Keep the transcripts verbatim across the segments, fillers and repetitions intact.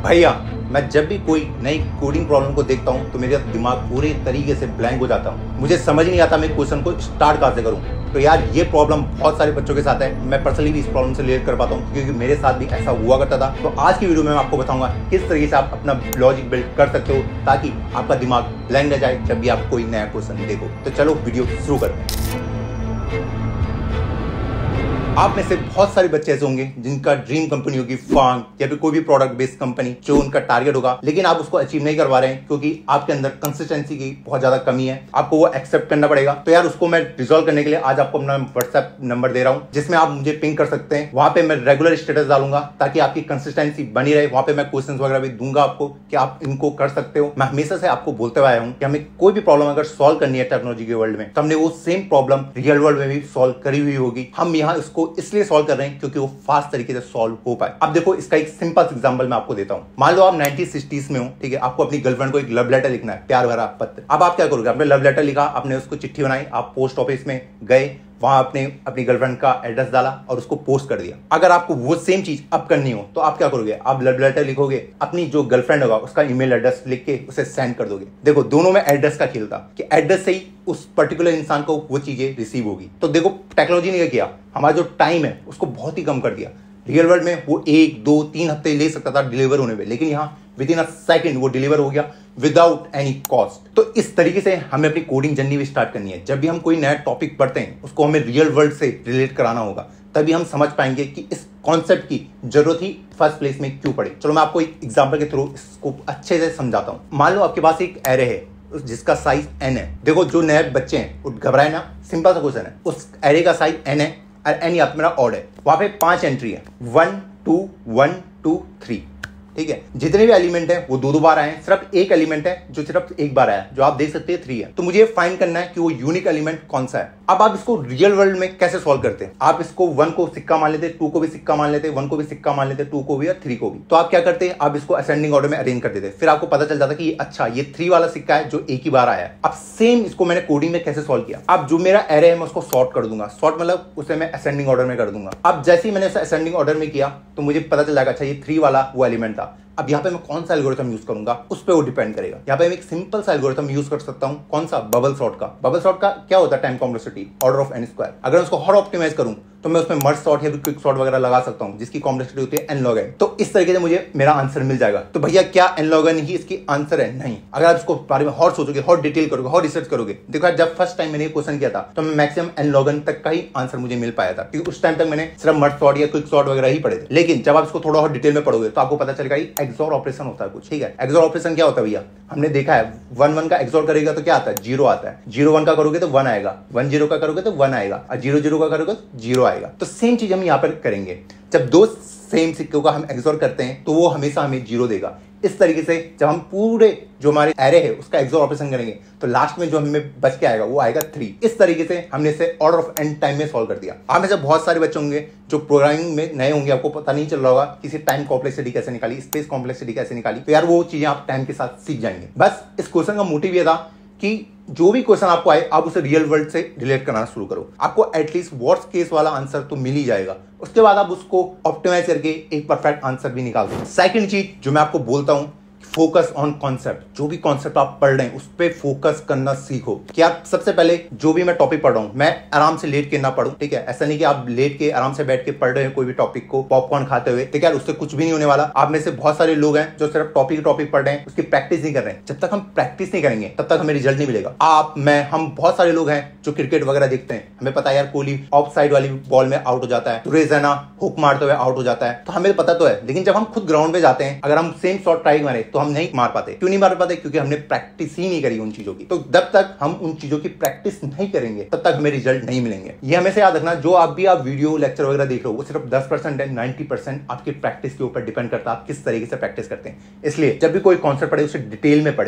भैया मैं जब भी कोई नई कोडिंग प्रॉब्लम को देखता हूँ तो मेरा दिमाग पूरे तरीके से ब्लैंक हो जाता हूँ। मुझे समझ नहीं आता मैं क्वेश्चन को स्टार्ट कहाँ से करूँ। तो यार ये प्रॉब्लम बहुत सारे बच्चों के साथ है। मैं पर्सनली भी इस प्रॉब्लम से रिलेट कर पाता हूँ क्योंकि मेरे साथ भी ऐसा हुआ करता था। तो आज की वीडियो में मैं आपको बताऊंगा किस तरीके से आप अपना लॉजिक बिल्ड कर सकते हो ताकि आपका दिमाग ब्लैंक न जाए जब भी आप कोई नया क्वेश्चन देखो। तो चलो वीडियो शुरू करते हैं। आप में से बहुत सारे बच्चे ऐसे होंगे जिनका ड्रीम कंपनी होगी फार्म या फिर कोई भी प्रोडक्ट बेस्ड कंपनी जो उनका टारगेट होगा, लेकिन आप उसको अचीव नहीं करवा रहे हैं क्योंकि आपके अंदर कंसिस्टेंसी की बहुत ज्यादा कमी है। आपको वो एक्सेप्ट करना पड़ेगा। तो यार उसको मैं रिजॉल्व करने के लिए आज आपको अपना व्हाट्सएप नंबर दे रहा हूँ जिसमें आप मुझे पिंग कर सकते हैं। वहां पे मैं रेगुलर स्टेटस डालूंगा ताकि आपकी कंसिस्टेंसी बनी रहे। वहां पे मैं क्वेश्चन वगैरह भी दूंगा आपको कि आप इनको कर सकते हो। मैं हमेशा से आपको बोलते हुए आया हूँ कि हमें कोई भी प्रॉब्लम अगर सॉल्व करनी है टेक्नोलॉजी के वर्ल्ड में तो हमने वो सेम प्रॉब्लम रियल वर्ल्ड में भी सॉल्व करी हुई होगी। हम यहाँ इसको इसलिए सॉल्व कर क्योंकि वो फास्ट तरीके से सॉल्व हो पाए। अब देखो इसका एक सिंपल एग्जांपल मैं आपको देता हूं। मान लो आप नाइनटीन सिक्सटीज़ में हो, ठीक है, आपको अपनी गर्लफ्रेंड को एक लव लेटर लिखना है, प्यार भरा पत्र। अब आप क्या करोगे? आपने लव लेटर लिखा, आपने उसको चिट्ठी बनाई, आप पोस्ट ऑफिस में गए, वहां आपने अपनी गर्लफ्रेंड का एड्रेस डाला और उसको पोस्ट कर दिया। अगर आपको वो सेम चीज अब करनी हो तो आप क्या करोगे? आप लव लेटर लिखोगे, अपनी जो गर्लफ्रेंड होगा उसका ईमेल एड्रेस लिख के उसे सेंड कर दोगे। देखो दोनों में एड्रेस का खेल था कि एड्रेस से ही उस पर्टिकुलर इंसान को वो चीजें रिसीव होगी। तो देखो टेक्नोलॉजी ने क्या किया, हमारा जो टाइम है उसको बहुत ही कम कर दिया। रियल वर्ल्ड में वो एक दो तीन हफ्ते ले सकता था डिलीवर होने में, लेकिन यहाँ विद इन अ सेकंड वो डिलीवर हो गया विदाउट एनी कॉस्ट। तो इस तरीके से हमें अपनी कोडिंग जर्नी भी स्टार्ट करनी है। जब भी हम कोई नया टॉपिक पढ़ते हैं उसको हमें रियल वर्ल्ड से रिलेट कराना होगा, तभी हम समझ पाएंगे कि इस कॉन्सेप्ट की जरूरत ही फर्स्ट प्लेस में क्यों पड़ी। चलो मैं आपको एक एग्जांपल के थ्रू इसको अच्छे से समझाता हूं। मान लो आपके पास एक एरे है जिसका साइज एन है। देखो जो नए बच्चे हैं वो घबराए ना, सिंपल सा क्वेश्चन है। उस एरे का साइज एन है और एन यहाँ पे मेरा ऑड है। वहां पे पांच एंट्री है, one two one two three, ठीक है। जितने भी एलिमेंट है वो दो दो बार आए हैं, सिर्फ एक एलिमेंट है जो सिर्फ एक बार आया, जो आप देख सकते हैं थ्री है। तो मुझे फाइंड करना है कि वो यूनिक एलिमेंट कौन सा है। अब आप इसको रियल वर्ल्ड में कैसे सॉल्व करते हैं? आप इसको वन को सिक्का मान लेते, टू को भी सिक्का मान लेते, वन को भी सिक्का मान लेते, टू को भी और थ्री को भी। तो आप क्या करते हैं? आप इसको असेंडिंग ऑर्डर में अरेंज कर देते। फिर आपको पता चल जाता कि ये अच्छा ये थ्री वाला सिक्का है जो एक ही बार आया है। अब सेम इसको मैंने कोडिंग में कैसे सॉल्व किया? अब जो मेरा एरे है मैं उसको सॉर्ट कर दूंगा। सॉर्ट मतलब उसे मैं असेंडिंग ऑर्डर में कर दूंगा। अब जैसे ही मैंने उसे असेंडिंग ऑर्डर में किया तो मुझे पता चल जाएगा अच्छा ये थ्री वाला वो एलिमेंट था। अब यहाँ पे मैं कौन सा एल्गोरिथम यूज करूंगा उस पे वो डिपेंड करेगा। यहाँ पे मैं एक सिंपल सा एल्गोरिथम यूज कर सकता हूँ। कौन सा? बबल सॉर्ट का। बबल सॉर्ट का क्या होता है? Time complexity order of N square. अगर मैं उसको हर ऑप्टिमाइज करूं तो मैं उसमें मर्ज सॉर्ट या फिर क्विक सॉर्ट वगैरह लगा सकता हूं जिसकी कॉम्प्लेक्सिटी होती है एन लॉग एन। तो इस तरीके से मुझे मेरा आंसर मिल जाएगा। तो भैया क्या एन लॉग एन ही इसकी आंसर है? नहीं। अगर आप इसको बारे में और सोचोगे, और डिटेल करोगे, और रिसर्च करोगे। देखो जब फर्स्ट टाइम मैंने ये क्वेश्चन किया था तो मैं मैक्सिमम एन लॉग एन तक का ही आंसर मुझे मिल पाया था क्योंकि उस टाइम तक मैंने सिर्फ मर्ज सॉर्ट या क्विक सॉर्ट वगैरह ही पढ़े थे। लेकिन जब आप इसको थोड़ा और डिटेल में पढ़ोगे तो आपको पता चलेगा एक्सॉर ऑपरेशन होता है कुछ, ठीक है। एक्सॉर ऑपरेशन क्या होता है भैया? हमने देखा है वन वन का एक्सॉर करेगा तो क्या आता है? जीरो आता है। जीरो वन का करोगे तो वन आएगा, वन जीरो का करोगे तो वन आएगा, और जीरो जीरो का करोगे तो जीरो आएगा। तो सेम चीज हम यहाँ पर करेंगे। जब दो सेम सिक्कों का हम एक्सॉर करते हैं तो वो हमेशा हमें जीरो देगा। इस तरीके से जब हम पूरे जो हमारे एरे है उसका एक्सॉर ऑपरेशन करेंगे तो लास्ट में जो हमें बच के आएगा वो आएगा थ्री। इस तरीके से हमने इसे ऑर्डर ऑफ एन टाइम में सॉल्व कर दिया। आप में से बहुत सारे बच्चे होंगे जो प्रोग्रामिंग में नए होंगे, आपको पता नहीं चल रहा होगा किसी टाइम कॉम्प्लेक्सिटी कैसे निकाली, स्पेस कॉम्प्लेक्सिटी कैसे निकाली। तो यार वो चीजें आप टाइम के साथ सीख जाएंगे। बस इस क्वेश्चन का मोटिव ये था कि जो भी क्वेश्चन आपको आए आप उसे रियल वर्ल्ड से रिलेट करना शुरू करो। आपको एटलीस्ट वर्स्ट केस वाला आंसर तो मिल ही जाएगा। उसके बाद आप उसको ऑप्टिमाइज करके एक परफेक्ट आंसर भी निकाल दो। सेकंड चीज जो मैं आपको बोलता हूं, फोकस ऑन कॉन्सेप्ट। जो भी कॉन्सेप्ट आप पढ़ रहे हैं उस पर फोकस करना सीखो। कि आप सबसे पहले जो भी मैं टॉपिक पढ़ रहा हूं मैं आराम से लेट के ना पढ़ूं, ठीक है। ऐसा नहीं कि आप लेट के आराम से बैठ के पढ़ रहे हैं कोई भी टॉपिक को पॉपकॉर्न खाते हुए, ठीक है, उससे कुछ भी नहीं होने वाला। आप में से बहुत सारे लोग हैं जो सिर्फ टॉपिक टॉपिक पढ़ रहे हैं, उसकी प्रैक्टिस नहीं कर रहे हैं। जब तक हम प्रैक्टिस नहीं करेंगे तब तक हमें रिजल्ट नहीं मिलेगा। आप, मैं, हम बहुत सारे लोग हैं जो क्रिकेट वगैरह देखते हैं। हमें पता है यार कोहली ऑफ साइड वाली बॉल में आउट हो जाता है, सुरेश रैना हुक मारते हुए आउट हो जाता है। तो हमें पता तो है, लेकिन जब हम खुद ग्राउंड पे जाते हैं अगर हम सेम शॉट ट्राई मारे तो हम नहीं मार पाते। क्यों नहीं मार पाते? क्योंकि हमने प्रैक्टिस ही नहीं करी उन चीजों की। तो जब तक हम उन चीजों की प्रैक्टिस नहीं करेंगे तब तक हमें रिजल्ट नहीं मिलेंगे। ये हमेशा याद रखना। जो आप भी आप वीडियो लेक्चर वगैरह देख रहे हो वो सिर्फ दस परसेंट है, नाइन्टी परसेंट आपकी प्रैक्टिस के ऊपर डिपेंड करता है आप किस तरीके से प्रैक्टिस करते हैं। इसलिए जब भी कोई कॉन्सेप्ट पढ़े उसे डिटेल में पढ़े,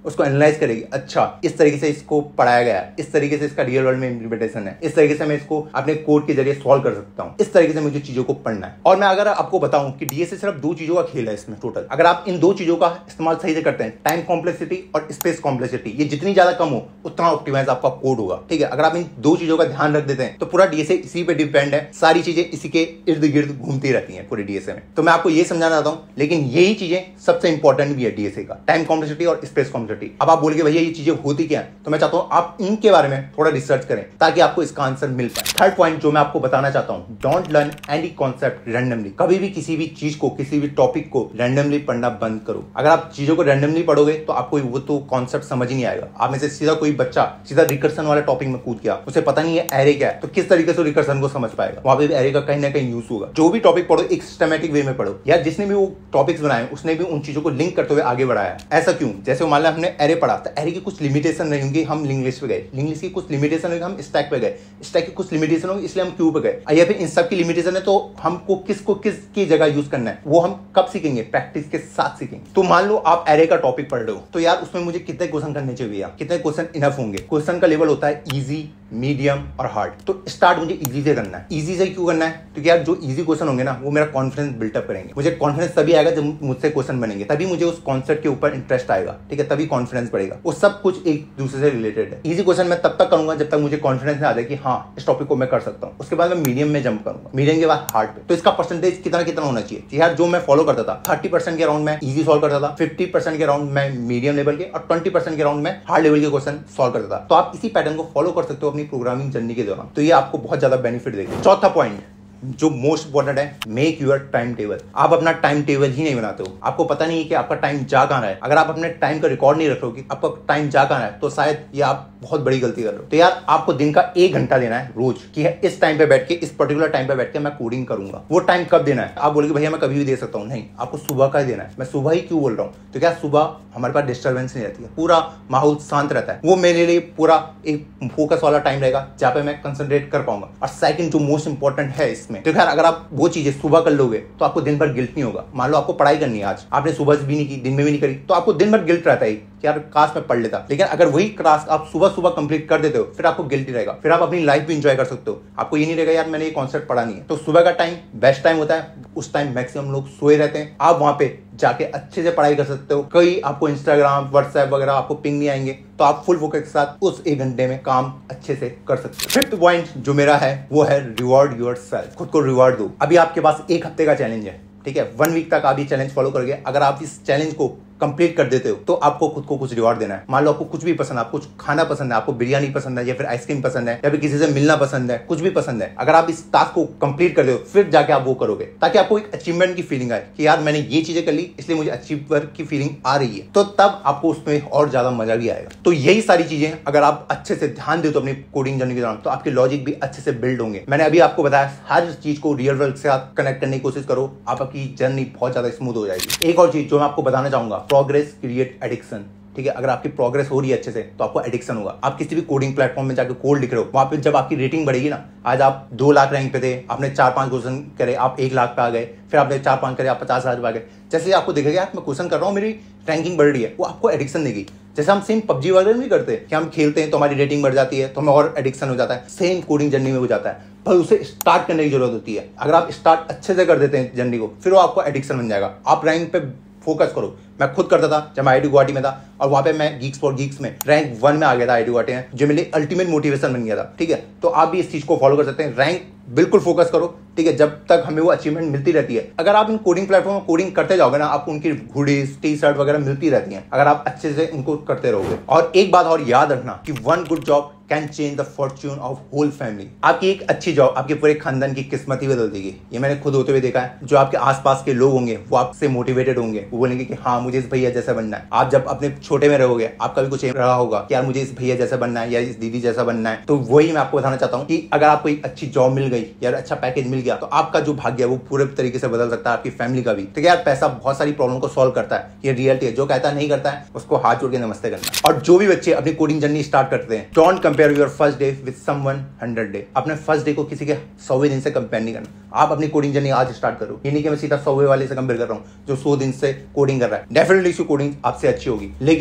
उसको एनालाइज करेगी, अच्छा इस तरीके से इसको पढ़ाया गया है, इस तरीके से इसका रियल वर्ल्ड में इंप्लीमेंटेशन है, इस तरीके से मैं इसको अपने कोड के जरिए सॉल्व कर सकता हूँ, इस तरीके से मुझे चीजों को पढ़ना है। और मैं अगर आपको बताऊं कि डीएसए सिर्फ दो चीजों का खेल है इसमें टोटल, अगर आप इन दो चीजों का इस्तेमाल सही से करते हैं, टाइम कॉम्प्लेक्सिटी और स्पेस कॉम्प्लेक्सिटी, ये जितनी ज्यादा कम हो उतना ऑप्टिमाइज आपका कोड होगा। ठीक है, अगर आप इन दो चीजों का ध्यान रख देते हैं तो पूरा डीएसए इसी पे डिपेंड है, सारी चीजें इसी के इर्द गिर्द घूमती रहती हैं पूरे डीएसए में। तो मैं आपको ये समझाना चाहता हूं, लेकिन यही चीजें सबसे इंपॉर्टेंट भी है डीएसए का, टाइम कॉम्प्लेक्सिटी और स्पेस कॉम्प्लेक्सिटी। अब आप बोलेंगे भैया ये चीजें होती क्या है, तो मैं चाहता हूं आप इनके बारे में थोड़ा रिसर्च करें ताकि आपको इसका आंसर मिल पाए। थर्ड पॉइंट जो मैं आपको बताना चाहता हूं, don't learn any concept randomly. कभी भी किसी भी चीज को, किसी भी टॉपिक को रैंडमली पढ़ना बंद करो। अगर आप चीजों को रैंडमली पढ़ोगे तो आपको वो तो कॉन्सेप्ट समझ ही नहीं आएगा। आप में से सीधा कोई बच्चा सीधा रिकर्सन वाले टॉपिक में कूद गया, उसे पता नहीं है एरे क्या है, तो किस तरीके से रिकर्सन को समझ पाएगा? वहां पे एरे का कहीं ना कहीं यूज होगा। जो भी टॉपिक पढ़ो एक सिस्टमैटिक वे में पढ़ो, या जिसने भी वो टॉपिक्स बनाए उसने भी उन चीजों को लिंक करते हुए आगे बढ़ाया। ऐसा क्यों? जैसे मान लो हमने एरे पढ़ा, तो एरे की कुछ लिमिटेशन नहीं होंगी, हम इंग्लिश पे गए, इंग्लिश की कुछ लिमिटेशन होगी, हम स्टैक पे गए, स्टैक की कुछ लिमिटेशन होगी इसलिए हम क्यू पे गए, या फिर इन सब की लिमिटेशन है तो हमको किसको किसकी जगह यूज करना है वो हम कब सीखेंगे? प्रैक्टिस के साथ सीखेंगे। तो मान लो आप एरे का टॉपिक पढ़ रहे हो, तो यार उसमें मुझे कितने क्वेश्चन करने चाहिए, कितने क्वेश्चन इनफ होंगे? क्वेश्चन का लेवल होता है इजी, मीडियम और हार्ड। तो स्टार्ट मुझे इजी से करना है। इजी से क्यों करना है? क्योंकि यार जो इजी क्वेश्चन होंगे ना वो मेरा कॉन्फिडेंस बिल्टअप करेंगे। मुझे कॉन्फिडेंस तभी आएगा जब मुझसे क्वेश्चन बनेंगे, तभी मुझे उस कॉन्सेप्ट के ऊपर इंटरेस्ट आएगा। ठीक है, तभी कॉन्फिडेंस बढ़ेगा। वो सब कुछ एक दूसरे से रिलेटेड है। इजी क्वेश्चन मैं तब तक करूंगा जब तक मुझे कॉन्फिडेंस आ जाए कि हाँ इस टॉपिक को मैं कर सकता हूँ। उसके बाद मैं मीडियम में जंप करूंगा, मीडियम के बाद हार्ड पे। तो इसका परसेंटेज कितना कितना होना चाहिए? यार जो मैं फॉलो करता था थर्टी परसेंट के अराउंड मैं इजी सॉल्व करता था, फिफ्टी परसेंट के अराउंड मैं मीडियम लेवल के, और ट्वेंटी परसेंट के अराउंड मैं हार्ड लेवल के क्वेश्चन सॉल्व करता था। तो आप इसी पैटर्न को फॉलो कर सकते हो अपनी प्रोग्रामिंग जर्नी के दौरान, तो ये आपको बहुत ज्यादा बेनिफिट देगा। चौथा पॉइंट जो मोस्ट इंपॉर्टेंट है, मेक यूर टाइम टेबल। आप अपना टाइम टेबल ही नहीं बनाते हो, आपको पता नहीं है कि आपका टाइम जा कहां रहा है। अगर आप अपने टाइम का रिकॉर्ड नहीं रखोगे आपका टाइम जा कहां रहा है, तो शायद ये आप बहुत बड़ी गलती कर रहे हो। तो यार आपको दिन का एक घंटा देना है रोज, कि है इस टाइम पे बैठ के, इस पर्टिकुलर टाइम पे बैठ के मैं कोडिंग करूंगा। वो टाइम कब देना है? आप बोलोगे भैया मैं कभी भी दे सकता हूँ, नहीं, आपको सुबह का ही देना है। मैं सुबह ही क्यों बोल रहा हूँ? तो क्या सुबह हमारे पास डिस्टर्बेंस नहीं रहती है, पूरा माहौल शांत रहता है, वो मेरे लिए पूरा एक फोकस वाला टाइम रहेगा जहाँ पे मैं कंसंट्रेट कर पाऊंगा। और सेकंड जो मोस्ट इंपॉर्टेंट है इसमें, तो यार अगर आप वो चीजें सुबह कर लोगे तो आपको दिन भर गिल्ट नहीं होगा। मान लो आपको पढ़ाई करनी है, आज आपने सुबह भी नहीं की, दिन में भी नहीं करी, तो आपको दिन भर गिल्ट रहता है कि यार काश मैं पढ़ लेता। लेकिन अगर वही क्लास आप सुबह सुबह कंप्लीट कर देते हो फिर आपको गिल्ट रहेगा, फिर आप अपनी लाइफ भी एंजॉय कर सकते हो। आपको ये नहीं रहेगा यार मैंने ये कॉन्सेप्ट पढ़ा नहीं है। तो सुबह का टाइम बेस्ट टाइम होता है, उस टाइम मैक्सिमम लोग सोए रहते हैं, आप वहां पे जाके अच्छे से पढ़ाई कर सकते हो। कई आपको इंस्टाग्राम, व्हाट्सएप वगैरह आपको पिंग नहीं आएंगे, तो आप फुल फोकस के साथ उस एक घंटे में काम अच्छे से कर सकते हो। फिफ्थ पॉइंट जो मेरा है वो है रिवॉर्ड योरसेल्फ। खुद को रिवॉर्ड दो। अभी आपके पास एक हफ्ते का चैलेंज है, ठीक है, वन वीक तक आप ये चैलेंज फॉलो करोगे। अगर आप इस चैलेंज को कंप्लीट कर देते हो तो आपको खुद को कुछ रिवॉर्ड देना है। मान लो आपको कुछ भी पसंद है, आपको कुछ खाना पसंद है, आपको बिरयानी पसंद है, या फिर आइसक्रीम पसंद है, या फिर किसी से मिलना पसंद है, कुछ भी पसंद है, अगर आप इस टास्क को कंप्लीट कर दो फिर जाके आप वो करोगे, ताकि आपको एक अचीवमेंट की फीलिंग आए कि यार मैंने ये चीजें कर ली इसलिए मुझे अचीवर की फीलिंग आ रही है, तो तब आपको उसमें और ज्यादा मजा भी आएगा। तो यही सारी चीजें अगर आप अच्छे से ध्यान दो तो अपनी कोडिंग जर्नी के दौरान, तो आपके लॉजिक भी अच्छे से बिल्ड होंगे। मैंने अभी आपको बताया हर चीज को रियल वर्ल्ड से आप कनेक्ट करने की कोशिश करो, आपकी जर्नी बहुत ज्यादा स्मूथ हो जाएगी। एक और चीज जो मैं आपको बताना चाहूंगा, प्रोग्रेस क्रिएट एडिक्शन। ठीक है, अगर आपकी प्रोग्रेस हो रही है अच्छे से तो आपको एडिक्शन होगा। आप किसी भी कोडिंग प्लेटफॉर्म में जाकर कोड लिख रहे हो, वहां पे जब आपकी रेटिंग बढ़ेगी ना, आज आप दो लाख रैंक पे थे, आपने चार पांच क्वेश्चन करे आप एक लाख पे आ गए, फिर आपने चार पांच करे आप पचास हजार पे आ गए, जैसे आपको दिखेगा यार मैं क्वेश्चन कर रहा हूँ मेरी रैंकिंग बढ़ रही है, वो आपको एडिक्शन देगी। जैसे हम सेम पबजी वगैरह नहीं करते कि हम खेलते हैं तो हमारी रेटिंग बढ़ जाती है तो हमें और एडिक्शन हो जाता है, सेम कोडिंग जर्नी में हो जाता है, पर उसे स्टार्ट करने की जरूरत होती है। अगर आप स्टार्ट अच्छे से कर देते हैं जर्नी को, फिर वो आपको एडिक्शन बन जाएगा। आप रैंक पे फोकस करो। मैं खुद करता था जब मैं आई टी गुवाहाटी में था, और वहां पे मैं गीक्स फॉर गीक्स में रैंक वन में आ गया था आई टी गुवाहाटी में, जो मेरे लिए अल्टीमेट मोटिवेशन बन गया था। ठीक है, तो आप भी इस चीज को फॉलो कर सकते हैं। रैंक बिल्कुल फोकस करो, ठीक है, जब तक हमें वो अचीवमेंट मिलती रहती है। अगर आप इन कोडिंग प्लेटफॉर्म में कोडिंग करते जाओगे ना, आपको उनकी हुडीज, टी शर्ट वगैरह मिलती रहती हैं, अगर आप अच्छे से उनको करते रहोगे। और एक बात और याद रखना कि one good job can change the fortune of whole family. आपकी एक अच्छी जॉब आपके पूरे खानदान की किस्मत ही बदल देगी। ये मैंने खुद होते हुए देखा है। जो आपके आसपास के लोग होंगे वो आपसे मोटिवेटेड होंगे, वो बोलेंगे कि हाँ मुझे इस भैया जैसा बनना है। आप जब अपने छोटे में रहोगे आपका भी कुछ एम रहा होगा कि यार मुझे इस भैया जैसा बनना है या इस दीदी जैसा बनना है। तो वही मैं आपको बताना चाहता हूँ कि अगर आपको एक अच्छी जॉब मिल गई या अच्छा पैकेज मिल गया तो आपका जो भाग्य है वो पूरे तरीके से बदल सकता है, आपकी फैमिली का भी। तो यार पैसा बहुत सारी प्रॉब्लम को सॉल्व करता है, ये रियलिटी है। जो कहता नहीं करता है उसको हाथ जोड़ के नमस्ते करना। और जो भी बच्चे अपनी कोडिंग जर्नी स्टार्ट करते हैं, don't compare your first day with someone hundred day. अपने फर्स्ट डे को किसी के सौवे दिन से कंपेयर नहीं करना। आप अपनी कोडिंग जर्नी आज स्टार्ट करो, ये नहीं कि मैं सीधा सौवे वाले से कंपेयर कर रहा हूँ जो सौ दिन से कोडिंग कर रहा है। डेफिनेटली इसकी कोडिंग आपसे अच्छी होगी, लेकिन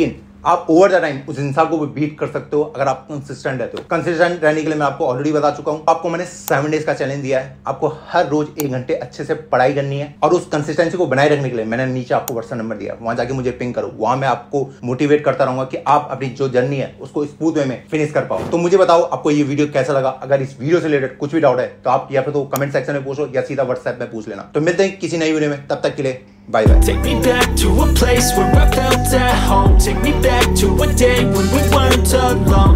आप ओवर द टाइम उस इंसान को भी बीट कर सकते हो अगर आप कंसिस्टेंट रहते हो। कंसिस्टेंट रहने के लिए मैं आपको ऑलरेडी बता चुका हूं। आपको मैंने सेवन डेज का चैलेंज दिया है। आपको हर रोज एक घंटे अच्छे से पढ़ाई करनी है और उस कंसिस्टेंसी को बनाए रखने के लिए मैंने नीचे आपको व्हाट्सएप नंबर दिया, वहां जाके मुझे पिंग करो। वहां मैं आपको मोटिवेट करता रहूंगा कि आप अपनी जो जर्नी है उसको स्मूथ वे में फिनिश कर पाओ। तो मुझे बताओ आपको ये वीडियो कैसा लगा। अगर इस वीडियो से रिलेटेड कुछ भी डाउट है तो आप या फिर तो कमेंट सेक्शन में पूछो या सीधा व्हाट्सएप में पूछ लेना। तो मिलते हैं किसी नई वीडियो में, तब तक के लिए bye bye. Take me back to a place where I felt at home. Take me back to a day when we weren't alone.